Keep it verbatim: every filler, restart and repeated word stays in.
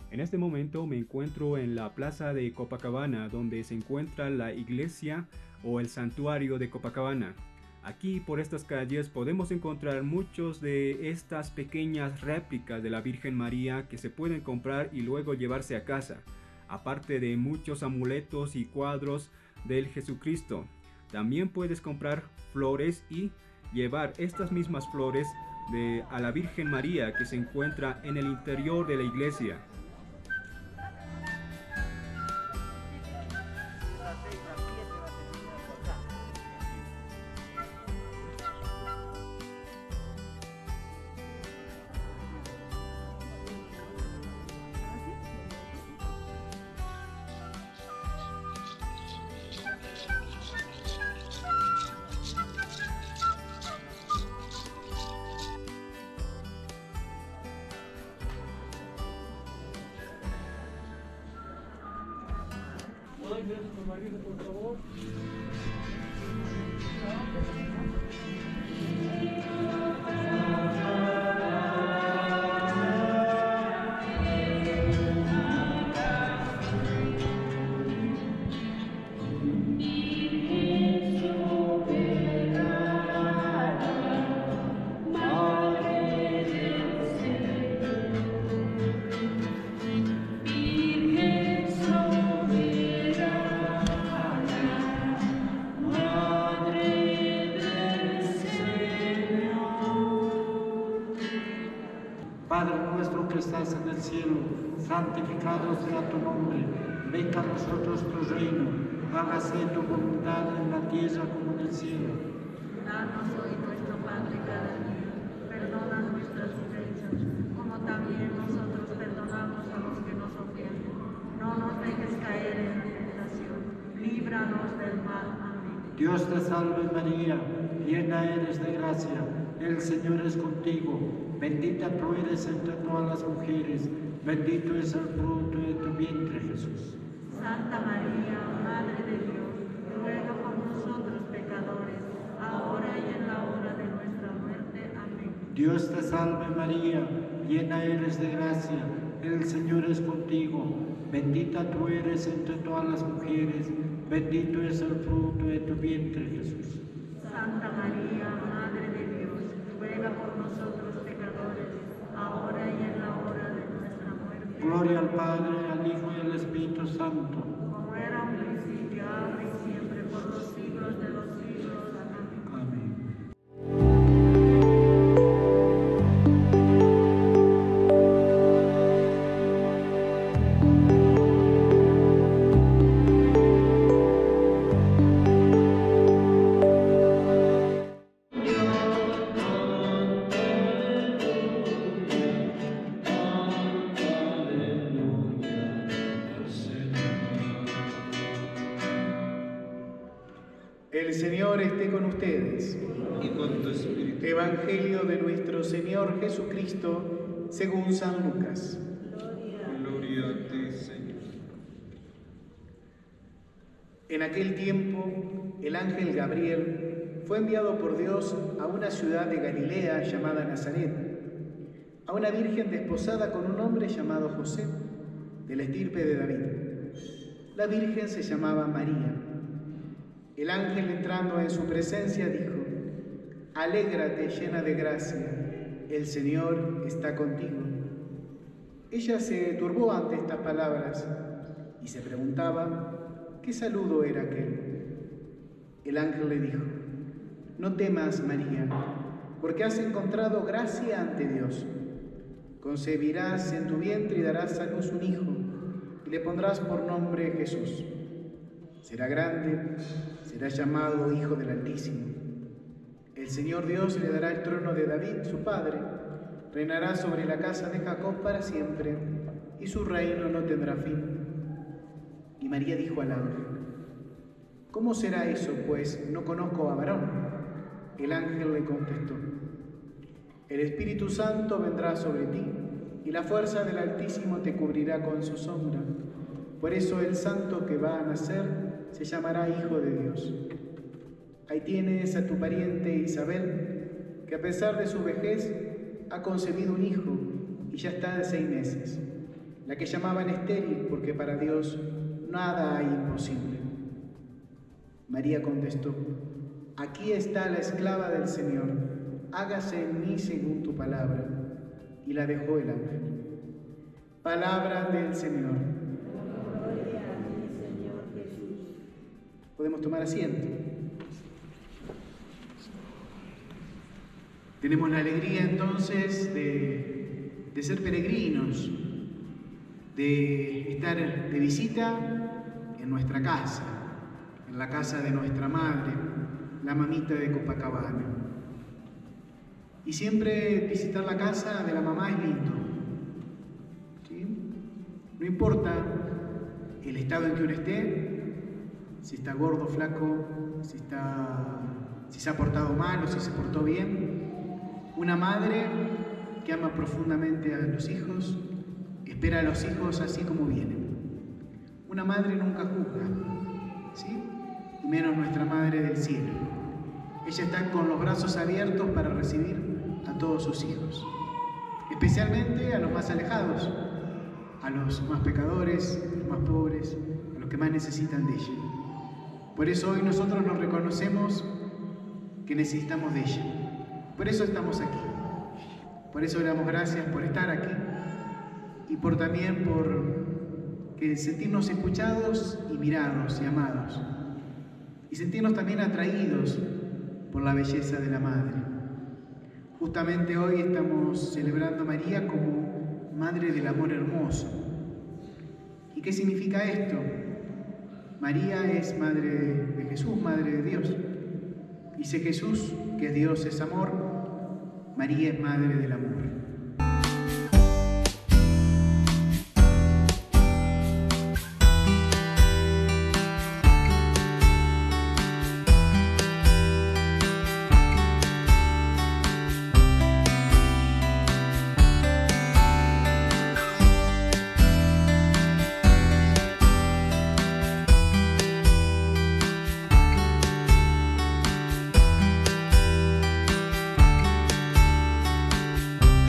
En este momento me encuentro en la plaza de Copacabana, donde se encuentra la iglesia o el santuario de Copacabana. Aquí por estas calles podemos encontrar muchos de estas pequeñas réplicas de la Virgen María que se pueden comprar y luego llevarse a casa, aparte de muchos amuletos y cuadros del Jesucristo. También puedes comprar flores y llevar estas mismas flores de, a la Virgen María que se encuentra en el interior de la iglesia. Por favor. Padre nuestro que estás en el cielo, santificado sea tu nombre, venga a nosotros tu reino, hágase tu voluntad en la tierra como en el cielo. Danos hoy nuestro pan de cada día, perdona nuestras ofensas, como también nosotros perdonamos a los que nos ofenden. No nos dejes caer en la tentación, líbranos del mal. Amén. Dios te salve María, llena eres de gracia, el Señor es contigo, bendita tú eres entre todas las mujeres, bendito es el fruto de tu vientre Jesús. Santa María, Madre de Dios, ruega por nosotros pecadores, ahora y en la hora de nuestra muerte. Amén. Dios te salve María, llena eres de gracia, el Señor es contigo, bendita tú eres entre todas las mujeres, bendito es el fruto de tu vientre Jesús. Santa María, Madre de Dios, ruega por nosotros pecadores, ahora y en la hora de nuestra muerte. Gloria al Padre, al Hijo y al Espíritu Santo. Como era un principio, ahora y siempre, por los siglos de los siglos. Amén. Amén. El Señor esté con ustedes. Y con tu espíritu. Evangelio de nuestro Señor Jesucristo según San Lucas. Gloria a ti, Señor. En aquel tiempo, el ángel Gabriel fue enviado por Dios a una ciudad de Galilea llamada Nazaret, a una virgen desposada con un hombre llamado José, de la estirpe de David. La virgen se llamaba María. El ángel, entrando en su presencia, dijo: Alégrate, llena de gracia, el Señor está contigo. Ella se turbó ante estas palabras y se preguntaba qué saludo era aquel. El ángel le dijo: No temas, María, porque has encontrado gracia ante Dios. Concebirás en tu vientre y darás a luz un hijo, y le pondrás por nombre Jesús. Será grande, será llamado Hijo del Altísimo. El Señor Dios le dará el trono de David, su padre, reinará sobre la casa de Jacob para siempre, y su reino no tendrá fin. Y María dijo al ángel: ¿Cómo será eso, pues no conozco a varón? El ángel le contestó: El Espíritu Santo vendrá sobre ti, y la fuerza del Altísimo te cubrirá con su sombra. Por eso el santo que va a nacer se llamará Hijo de Dios. Ahí tienes a tu pariente Isabel, que a pesar de su vejez ha concebido un hijo y ya está de seis meses. la que llamaban estéril, porque para Dios nada hay imposible. María contestó: aquí está la esclava del Señor, hágase en mí según tu palabra. Y la dejó el ángel. Palabra del Señor. Gloria a ti, Señor Jesús. Podemos tomar asiento. Tenemos la alegría entonces de, de ser peregrinos, de estar de visita en nuestra casa, en la casa de nuestra madre, la mamita de Copacabana. Y siempre visitar la casa de la mamá es lindo, ¿sí? No importa el estado en que uno esté, si está gordo, flaco, si, está, si se ha portado mal o si se portó bien. Una madre que ama profundamente a los hijos, espera a los hijos así como vienen. Una madre nunca juzga, ¿sí? Y menos nuestra Madre del Cielo. Ella está con los brazos abiertos para recibir a todos sus hijos, especialmente a los más alejados, a los más pecadores, a los más pobres, a los que más necesitan de ella. Por eso hoy nosotros nos reconocemos que necesitamos de ella. Por eso estamos aquí. Por eso le damos gracias por estar aquí y por también por que sentirnos escuchados y mirados y amados. Y sentirnos también atraídos por la belleza de la Madre. Justamente hoy estamos celebrando a María como Madre del Amor Hermoso. ¿Y qué significa esto? María es Madre de Jesús, Madre de Dios. Dice Jesús que Dios es amor, María es Madre del Amor.